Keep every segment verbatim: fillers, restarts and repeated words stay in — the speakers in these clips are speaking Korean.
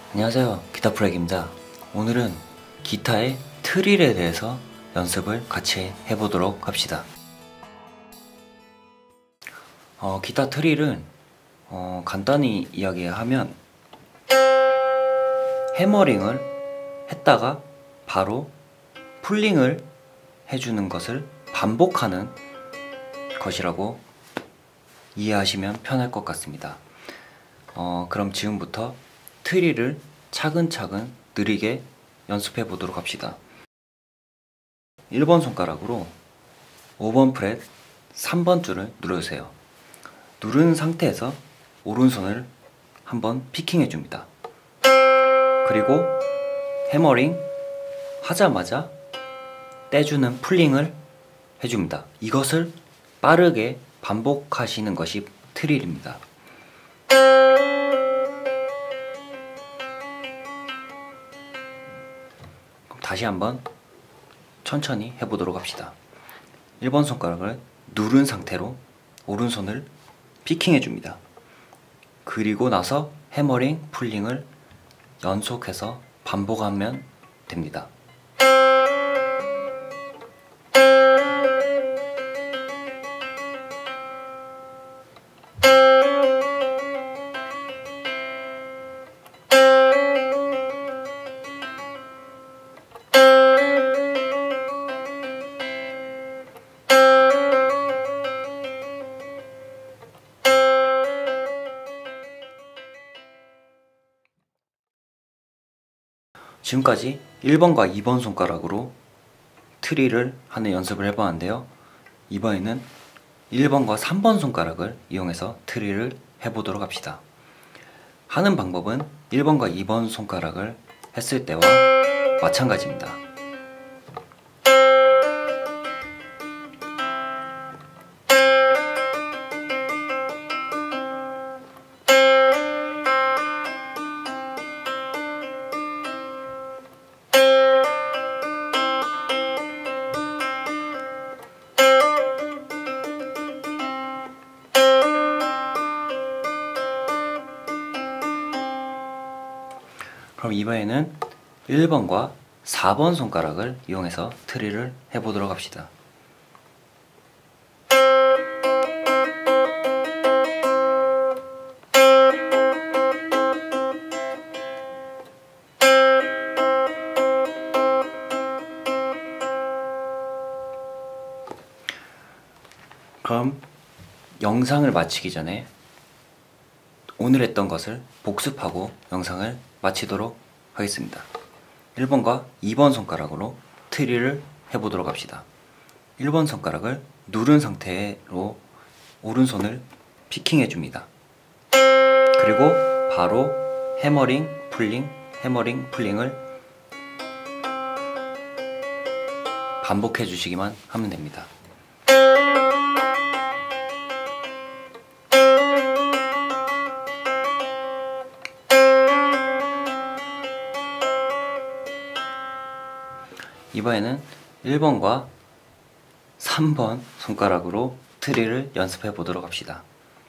안녕하세요, 기타프렉입니다. 오늘은 기타의 트릴에 대해서 연습을 같이 해보도록 합시다. 어, 기타 트릴은 어, 간단히 이야기하면 해머링을 했다가 바로 풀링을 해주는 것을 반복하는 것이라고 이해하시면 편할 것 같습니다. 어, 그럼 지금부터 트릴을 차근차근 느리게 연습해 보도록 합시다. 일 번 손가락으로 오 번 프렛 삼 번 줄을 누르세요. 누른 상태에서 오른손을 한번 피킹해 줍니다. 그리고 해머링 하자마자 떼주는 풀링을 해줍니다. 이것을 빠르게 반복하시는 것이 트릴입니다. 다시 한번 천천히 해보도록 합시다. 일 번 손가락을 누른 상태로 오른손을 피킹해 줍니다. 그리고 나서 해머링, 풀링을 연속해서 반복하면 됩니다. 지금까지 일 번과 이 번 손가락으로 트릴을 하는 연습을 해보았는데요. 이번에는 일 번과 삼 번 손가락을 이용해서 트릴을 해보도록 합시다. 하는 방법은 일 번과 이 번 손가락을 했을 때와 마찬가지입니다. 그럼 이번에는 일 번과 사 번 손가락을 이용해서 트릴을 해보도록 합시다. 그럼 영상을 마치기 전에 오늘 했던 것을 복습하고 영상을 마치도록 하겠습니다. 일 번과 이 번 손가락으로 트릴을 해보도록 합시다. 일 번 손가락을 누른 상태로 오른손을 피킹해 줍니다. 그리고 바로 해머링, 풀링, 해머링, 풀링을 반복해 주시기만 하면 됩니다. 이번에는 일 번과 삼 번 손가락으로 트릴을 연습해 보도록 합시다.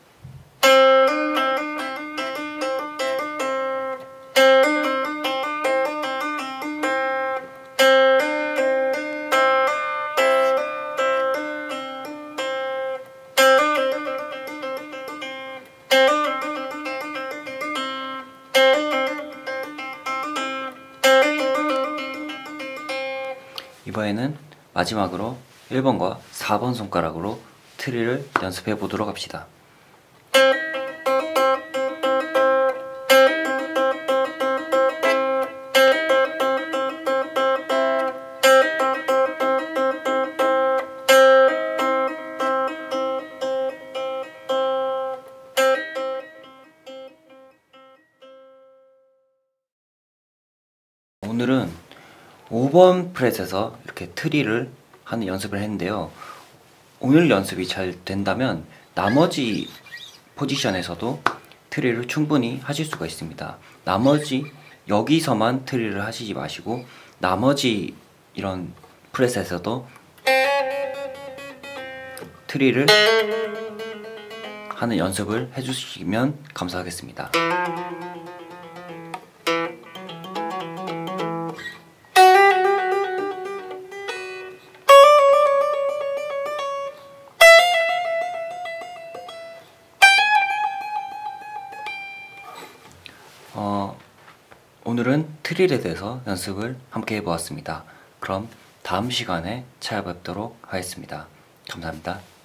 이번에는 마지막으로 일 번과 사 번 손가락으로 트릴을 연습해 보도록 합시다. 오늘은 오 번 프렛에서 이렇게 트릴을 하는 연습을 했는데요. 오늘 연습이 잘 된다면 나머지 포지션에서도 트릴을 충분히 하실 수가 있습니다. 나머지 여기서만 트릴을 하시지 마시고 나머지 이런 프렛에서도 트릴을 하는 연습을 해주시면 감사하겠습니다. 어, 오늘은 트릴에 대해서 연습을 함께 해보았습니다. 그럼 다음 시간에 찾아뵙도록 하겠습니다. 감사합니다.